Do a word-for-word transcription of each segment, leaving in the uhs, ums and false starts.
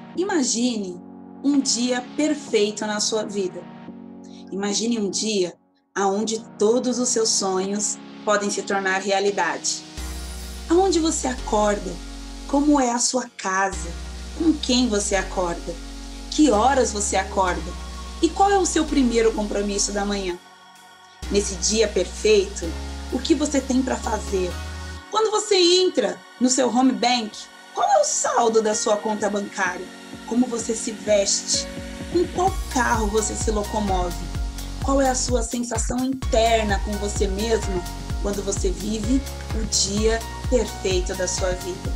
Imagine um dia perfeito na sua vida. Imagine um dia onde todos os seus sonhos podem se tornar realidade. Aonde você acorda? Como é a sua casa? Com quem você acorda? Que horas você acorda? E qual é o seu primeiro compromisso da manhã? Nesse dia perfeito, o que você tem para fazer? Quando você entra no seu home bank, qual é o saldo da sua conta bancária? Como você se veste? Com qual carro você se locomove? Qual é a sua sensação interna com você mesmo quando você vive o dia perfeito da sua vida?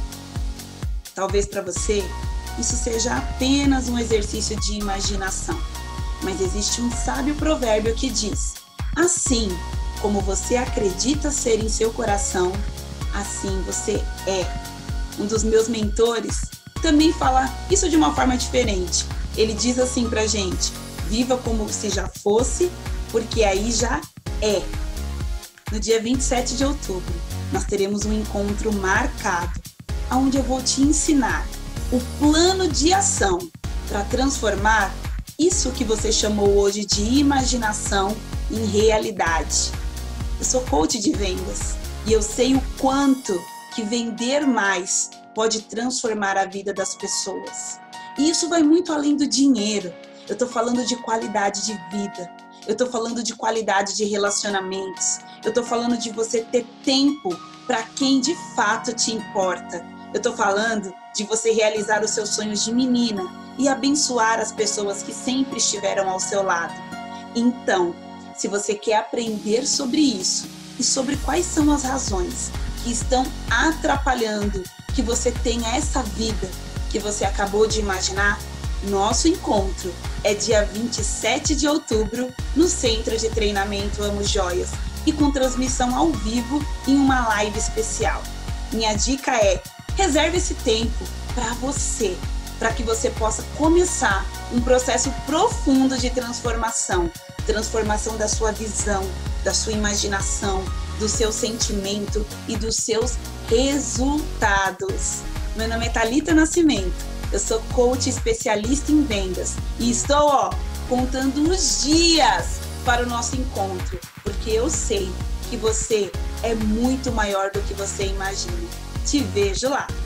Talvez para você isso seja apenas um exercício de imaginação, mas existe um sábio provérbio que diz: assim como você acredita ser em seu coração, assim você é. Um dos meus mentores também fala isso de uma forma diferente. Ele diz assim pra gente: viva como se já fosse, porque aí já é. No dia vinte e sete de outubro, nós teremos um encontro marcado, onde eu vou te ensinar o plano de ação para transformar isso que você chamou hoje de imaginação em realidade. Eu sou coach de vendas e eu sei o quanto que vender mais pode transformar a vida das pessoas. E isso vai muito além do dinheiro. Eu estou falando de qualidade de vida. Eu estou falando de qualidade de relacionamentos. Eu estou falando de você ter tempo para quem de fato te importa. Eu estou falando de você realizar os seus sonhos de menina e abençoar as pessoas que sempre estiveram ao seu lado. Então, se você quer aprender sobre isso e sobre quais são as razões que estão atrapalhando que você tenha essa vida que você acabou de imaginar, nosso encontro é dia vinte e sete de outubro no Centro de Treinamento Amo Joias e com transmissão ao vivo em uma live especial. Minha dica é: reserve esse tempo para você, para que você possa começar um processo profundo de transformação, transformação da sua visão, da sua imaginação, do seu sentimento e dos seus resultados. Meu nome é Thalita Nascimento, eu sou coach especialista em vendas e estou ó, contando os dias para o nosso encontro, porque eu sei que você é muito maior do que você imagina. Te vejo lá!